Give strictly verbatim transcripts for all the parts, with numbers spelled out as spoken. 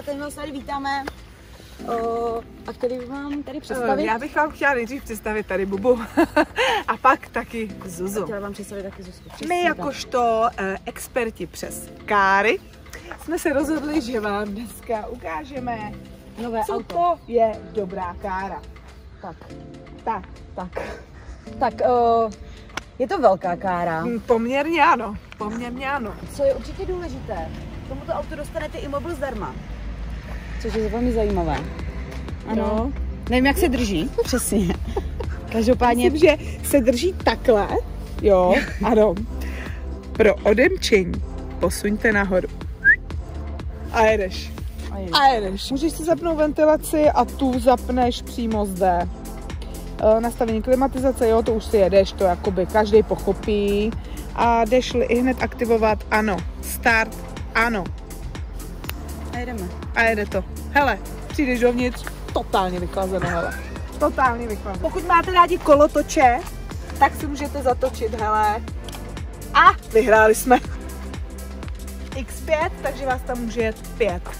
teď vás tady vítáme. Uh, a který vám tady představit? Já bych vám chtěla nejdřív představit tady Bubu a pak taky Zuzu. Chtěla vám představit taky Zuzku. My jakožto uh, experti přes káry jsme se rozhodli, že vám dneska ukážeme, nové co auto. to je dobrá kára. Tak, Tak, tak. tak uh, je to velká kára. Hm, Poměrně ano, poměrně ano. Co je určitě důležité, k tomuto autu dostanete i mobil zdarma. Což je velmi zajímavé. Ano. No. Nevím, jak se drží. Přesně. Každopádně... Myslím, že se drží takhle, jo, ano. Pro odemčení posuňte nahoru. A jedeš. A je. A jedeš. Můžeš si zapnout ventilaci a tu zapneš přímo zde. E, nastavení klimatizace, jo, to už si jedeš, to jakoby každý pochopí. A jdeš-li i hned aktivovat, ano. Start, ano. A jedeme. A jede to. Hele, přijdeš dovnitř, totálně vychlazeno, hele. Totálně vychlazeno. Pokud máte rádi kolotoče, tak si můžete zatočit, hele. A vyhráli jsme. iks pět, takže vás tam může jet pět.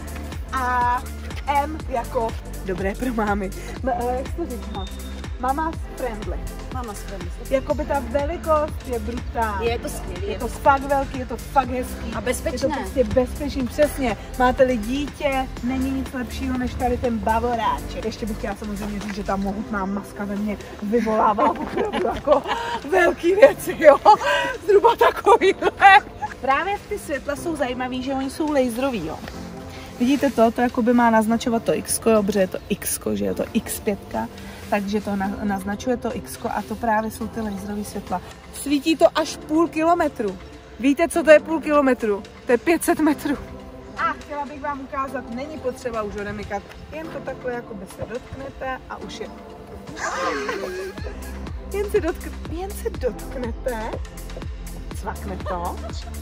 A M jako dobré pro mámy. M, jak se to říká? Mama's friendly. Mama spravím. Jakoby ta velikost je brutální. Je to skvělé. Je to fakt velký, je to fakt hezký. A bezpečné. Je to prostě bezpečný, přesně. Máte-li dítě, není nic lepšího než tady ten bavoráček. Ještě bych chtěla samozřejmě říct, že ta mohutná maska ve mně vyvolává opravdu jako velký věci, jo. Zhruba takovýhle. Právě ty světla jsou zajímavý, že oni jsou laserový, jo. Vidíte to? To jakoby má naznačovat to X, jo, protože je to X, že je to iks pět, takže to na, naznačuje to X a to právě jsou ty laserové světla. Svítí to až půl kilometru. Víte, co to je půl kilometru? To je pět set metrů. A chtěla bych vám ukázat, není potřeba už odemykat, jen to takhle jakoby se dotknete a už je. Jen se, dotkne, jen se dotknete, cvakne to.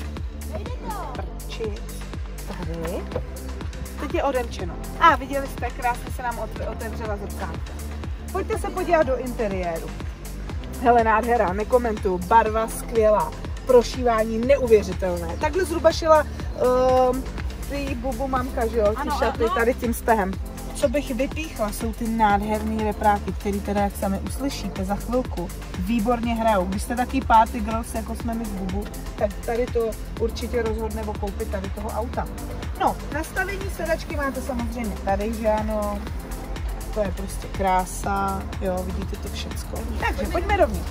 Prčit. Tady. Teď je odemčeno. A viděli jste, krásně se nám otevřela zrcátka. Pojďte se podívat do interiéru. Hele, nádhera, nekomentuju, barva skvělá, prošívání neuvěřitelné. Takhle zhruba šila uh, ty Bubu mamka, že jo, ty ano, šaty ano. Tady tím stehem. Co bych vypíchla, jsou ty nádherné repráky, které teda, jak sami uslyšíte za chvilku, výborně hrajou. Když jste taky party girls, jako jsme my s Bubu, tak tady to určitě rozhodne o koupit tady toho auta. No, nastavení sedačky máte samozřejmě tady, že ano. To je prostě krása, jo, vidíte to všecko. Takže pojďme dovnitř.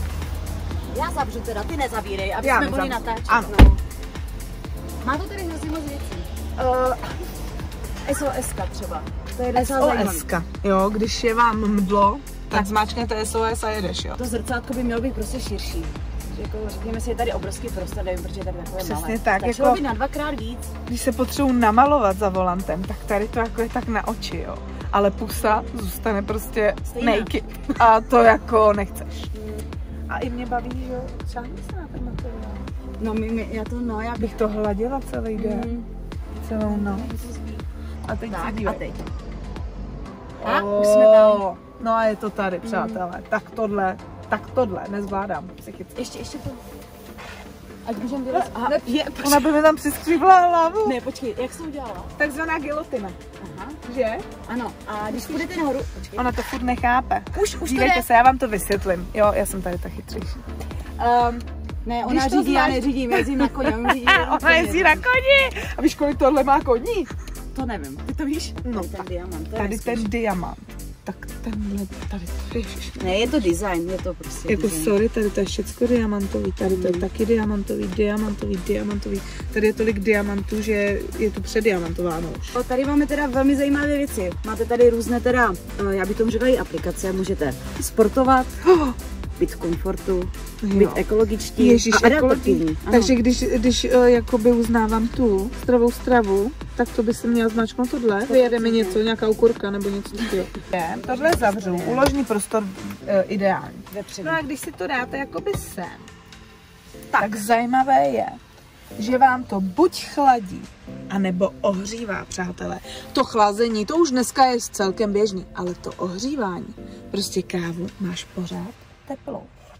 Já zavřu teda, ty nezavírej, aby Já jsme mohli nezavřu. natáčet. Ano. No. Má to tady hrozně moc věcí. Uh, es o es třeba. To je es o es, jo, když je vám mdlo, tak, tak zmáčknete es o es a jedeš, jo. To zrcátko by mělo být prostě širší. Jako, řekněme si, je tady obrovský prostor, nevím, protože je tady takové přesně malé. tak, tak jako, být na dvakrát víc. Když se potřebuji namalovat za volantem, tak tady to jako je tak na oči, jo. Ale pusa zůstane prostě Stejná. naked. A to jako nechceš. Hmm. A i mě baví, že jo, šáhni se na ten materiál. No, my, my, já to, no, já Bych to hladila celý den, mm. celou noc. A teď Tak, se dívej. a teď. Oh, A už jsme tam. No a je to tady, přátelé. Mm. Tak tohle, tak tohle nezvládám psychicky. Ještě, ještě to. Ať můžeme dělat. Aha, Ne, je, ona by mi tam přiskřívla hlavu. ne, počkej, jak jsi to udělala? Takzvaná gilotina. Aha, Že? ano. A když půjdete nahoru, počkej. Ona to furt nechápe. Už, už to Dívejte jde. se, já vám to vysvětlím. Jo, já jsem tady ta chytřejší. Um, Ne, Když ona to řídí, já znáš- neřídím, jezdím na koni. Ona, řídí, ona jezdí na koni. A víš, kolik tohle má koní? To nevím, ty to víš? No, tady ten tak, diamant, to je tady neskutečný. ten diamant. Tak tenhle, tady to, ježiš. Ne, je to design, je to prostě Jako design. sorry, tady to je všecko diamantový, tady to je taky diamantový, diamantový, diamantový. Tady je tolik diamantů, že je tu předdiamantováno už. O, tady máme teda velmi zajímavé věci. Máte tady různé teda, eh, já bych tomu řekla i aplikace, můžete sportovat, Oh, být v komfortu, jo. být ekologičtí Ježíš, a adaptativní. Ano. Takže když, když uh, jakoby uznávám tu zdravou stravu, tak to by se měl zmáčknout tohle. Vyjede mi něco, nějaká ukurka nebo něco takového. Tohle zavřu, uložní prostor uh, ideální. Vepředu. No a když si to dáte jakoby sem, tak, tak zajímavé je, že vám to buď chladí, anebo ohřívá, přátelé. To chlazení, to už dneska je celkem běžný, ale to ohřívání, prostě kávu máš pořád teplou.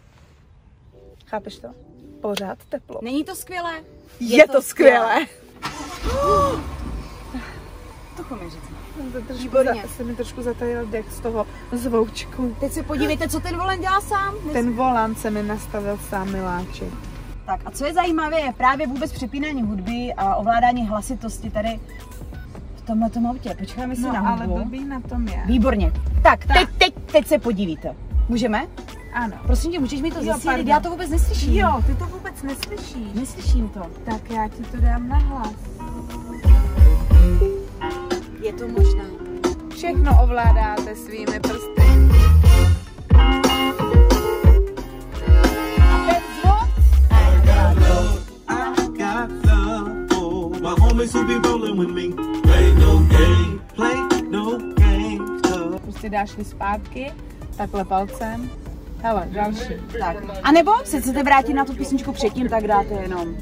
Chápeš to? Pořád teplo. Není to skvělé? Je, je to skvělé. To choměřice. Výborně. Se mi trošku zatajil dech z toho zvoučku. Teď se podívejte, co ten volant dělá sám. Ten volant se mi nastavil sám, miláček. Tak a co je zajímavé, je právě vůbec přepínání hudby a ovládání hlasitosti tady v tomhletom autě. Počkáme si No, na ale hudbu. blbý na tom je. Výborně. Tak, Tak. Teď, teď, teď se podívíte. Můžeme? Ano. Prosím tě, můžeš mi to Jo, zasílit? pardon. Já to vůbec neslyším. Jo, ty to vůbec neslyšíš. Neslyším to. Tak já ti to dám na hlas. Je to možné. Všechno ovládáte svými prsty. A ten zvuk? I got love for my homies who be rolling with me. Play no game, play no game. Cause Prostě dáš mi zpátky, takhle palcem. Hele, další. Tak. A nebo se chcete vrátit na tu písničku předtím, tak dáte jenom.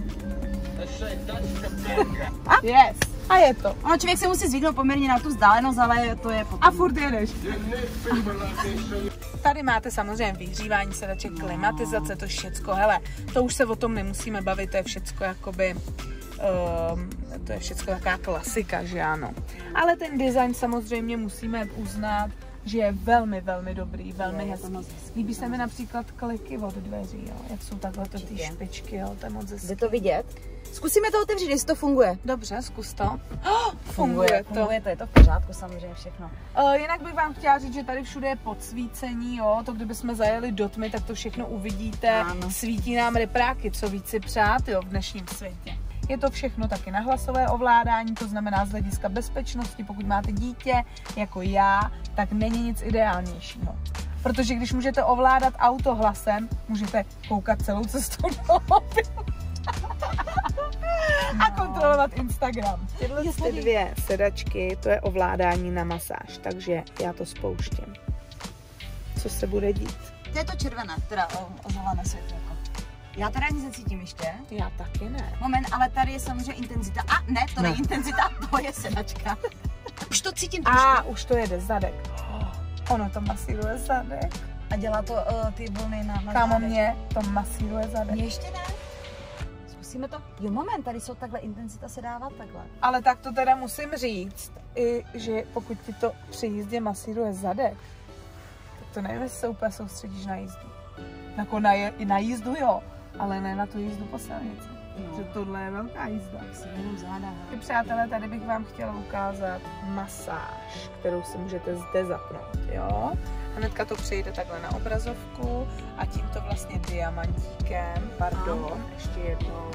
Yes. A je to. Ono člověk se musí zvyknout poměrně na tu vzdálenost, ale to je potom. A furt jedeš. Tady máte samozřejmě vyhřívání sedaček, klimatizace, to všecko. Hele, to už se o tom nemusíme bavit, to je všecko jakoby, um, to je všecko taková klasika, že ano. Ale ten design samozřejmě musíme uznat, že je velmi, velmi dobrý, velmi hezký. Líbí se mi například kliky od dveří, jo, jak jsou takhle to ty špičky, jo, to je moc hezký. Jde to vidět? Zkusíme to otevřít, jestli to funguje. Dobře, zkus to. Oh, funguje, funguje to. Funguje to, je to v pořádku samozřejmě všechno. Uh, jinak bych vám chtěla říct, že tady všude je podsvícení, jo, to kdybychom zajeli do tmy, tak to všechno uvidíte, Ano. svítí nám repráky, co víc si přát, jo, v dnešním světě. Je to všechno taky na hlasové ovládání, to znamená z hlediska bezpečnosti, pokud máte dítě jako já, tak není nic ideálnějšího. Protože když můžete ovládat auto hlasem, můžete koukat celou cestu do mobilu a kontrolovat Instagram. Tyhle ty dvě sedačky, to je ovládání na masáž, takže já to spouštím. Co se bude dít? To je to červené, teda o, o zelené světlo. Já teda nic necítím ještě. Já taky ne. Moment, ale tady je samozřejmě intenzita. A ne, to není intenzita, to je sedačka. Už to cítím trošku. A už to jede zadek. Ono to masíruje zadek. A dělá to uh, ty vlny na, na Kámo, zádech. mě to masíruje zadek. Mě ještě ne. Zkusíme to. Jo, moment, tady jsou takhle intenzita se dává takhle. Ale tak to teda musím říct, i, že pokud ti to při jízdě masíruje zadek, tak to nevím, jestli se úplně soustředíš na jízdu. Jako na, je, na jízdu jo, ale ne na tu jízdu po silnici. No. Že tohle je velká jízda. Si jenom záda. Ty přátelé, tady bych vám chtěla ukázat masáž, kterou si můžete zde zapnout, jo? Hnedka to přejde takhle na obrazovku a tímto vlastně diamantíkem, pardon, ještě jednou.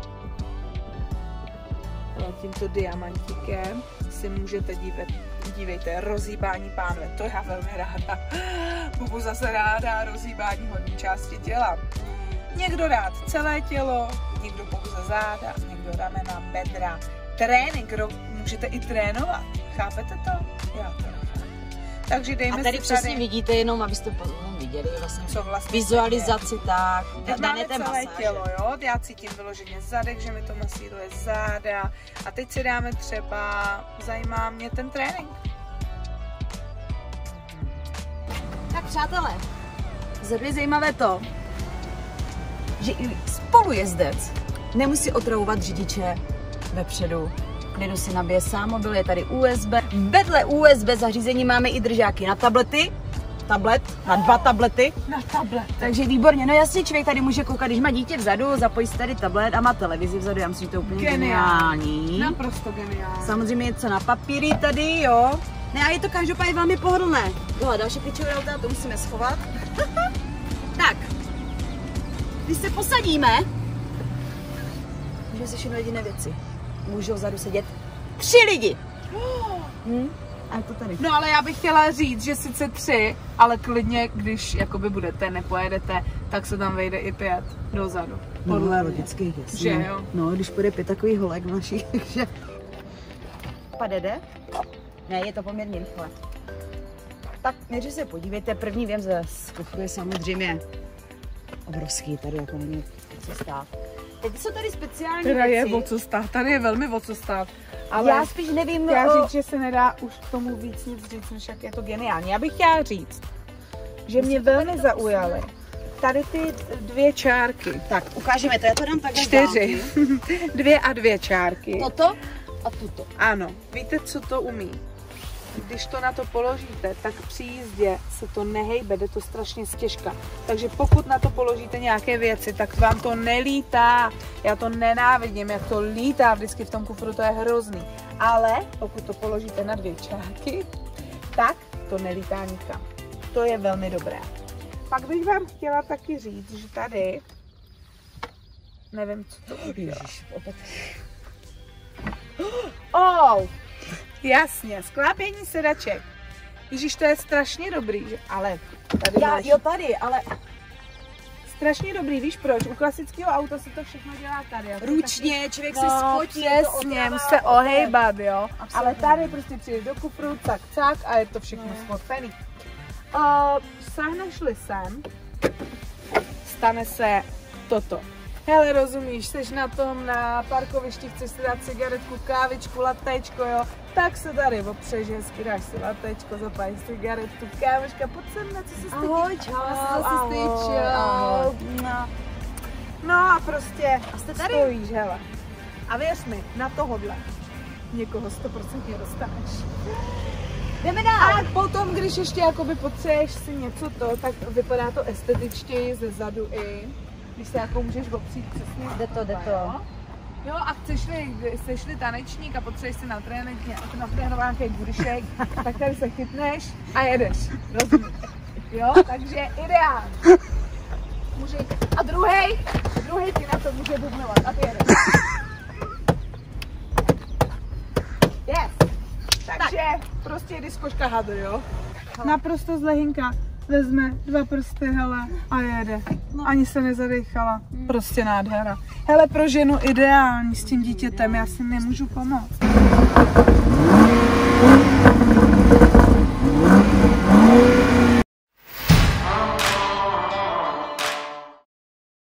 No, tímto diamantíkem si můžete dívat, dívejte, rozhýbání pánve, to já velmi ráda. Bubu zase ráda rozhýbání hodní části těla. Někdo rád celé tělo, někdo pouze záda, někdo ramena, bedra. Trénink, můžete i trénovat, chápete to? Já to nechápu. Takže dejme A tady si přesně tady, vidíte, jenom abyste potom viděli vlastně, co vlastně vizualizaci, tak. teď Ne, máme ne, ten celé masáž. tělo, jo? Já cítím vyloženě zadek, že mi to masíruje záda. A teď si dáme třeba, zajímá mě ten trénink. Tak přátelé, zde je zajímavé to, že i spolujezdec nemusí otravovat řidiče vepředu. Lidu si nabije sám mobil, je tady U S B. Vedle U S B zařízení máme i držáky na tablety. Tablet, na dva tablety. Na tablet. Takže výborně, no jasně, člověk tady může koukat, když má dítě vzadu, zapojí si tady tablet a má televizi vzadu, já myslím, že to je úplně geniální. Naprosto geniální. Samozřejmě něco na papíry tady, jo. Ne, a je to každopádně velmi pohodlné. Tohle další klíčové auta, to musíme schovat. Tak, když se posadíme, můžeme si všechno jediné věci. Můžou vzadu sedět tři lidi. Hm? A je to tady. No ale já bych chtěla říct, že sice tři, ale klidně, když jakoby budete, nepojedete, tak se tam vejde i pět dozadu. Podle logicky, jasně. Že jo? No, když půjde pět takových holek našich, takže... Pade jde? Ne, je to poměrně rychle. Tak, než se podívejte, první věm ze kufru je samozřejmě obrovský, tady jako není co stát. Teď jsou tady speciální Teda věci. je o co stát, tady je velmi o co stát. Ale Já spíš nevím, chtěla o... říct, že se nedá už k tomu víc nic říct, než jak je to geniální. Já bych chtěla říct, že mě velmi zaujaly tady ty dvě čárky. Tak, ukážeme to, já to dám takhle z Čtyři. dálky. Dvě a dvě čárky. Toto a tuto. Ano, víte, co to umí? Když to na to položíte, tak při jízdě se to nehejbe, jde to strašně stěžka. Takže pokud na to položíte nějaké věci, tak vám to nelítá. Já to nenávidím, jak to lítá vždycky v tom kufru, to je hrozný. Ale pokud to položíte na dvě čárky, tak to nelítá nikam. To je velmi dobré. Pak bych vám chtěla taky říct, že tady, nevím, co to udělá. Oh, jasně, sklápění sedaček. Ježíš, to je strašně dobrý, že? Ale tady Já, máš... jo, tady, ale Strašně dobrý, víš proč? U klasického auta se to všechno dělá tady. ručně, taky... člověk no, se spotí, přesně, musí se ohejbat, jo. Absolutně. Ale tady prostě přijdeš do kufru, cak, cak a je to všechno no. spocený. Uh, sáhneš-li sem, stane se toto. Hele, rozumíš, jsi na tom, na parkovišti, chceš si dát cigaretku, kávičku, latečko, jo, tak se tady opřeš, hezky dáš si latečko, zapálíš cigaretku, kámoška, pojď sem, na co se styčíš. Ahoj, čau, zase styčil. No. no a prostě a jste tady? Stojíš, hele. A věř mi, na tohodle někoho sto procent dostaneš. Jdeme dál. A potom, když ještě jakoby potřebuješ si něco to, tak vypadá to estetičtěji ze zadu i. Když se jako můžeš opřít přesně. Jde to, jde to. Jo, a chceš-li, chceš-li tanečník a potřebuješ si natrénovat nějaký budišek, tak tady se chytneš a jedeš. Rozumíš? Jo, takže ideální. Může... A druhej, druhej ti na to může bubnovat a ty jedeš. Yes. Takže tak. Prostě diskoška hadr, jo? Hele. Naprosto z lehinka. Vezme dva prsty, hele, a jede. No. Ani se nezadechala. Hmm. Prostě nádhera. Hele, pro ženu ideální s tím dítětem, já si nemůžu pomoct.